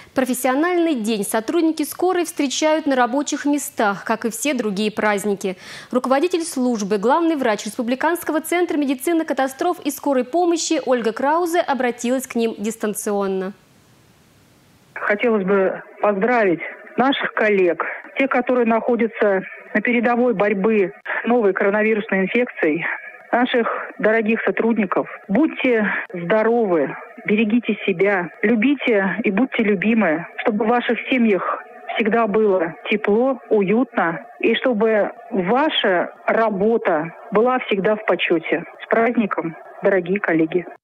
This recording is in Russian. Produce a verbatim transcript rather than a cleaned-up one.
Профессиональный день сотрудники скорой встречают на рабочих местах, как и все другие праздники. Руководитель службы, главный врач Республиканского центра медицины катастроф и скорой помощи Ольга Краузе обратилась к ним дистанционно. Хотелось бы поздравить наших коллег, те, которые находятся на передовой борьбы с новой коронавирусной инфекцией, наших дорогих сотрудников. Будьте здоровы, берегите себя, любите и будьте любимы, чтобы в ваших семьях всегда было тепло, уютно, и чтобы ваша работа была всегда в почете. С праздником, дорогие коллеги!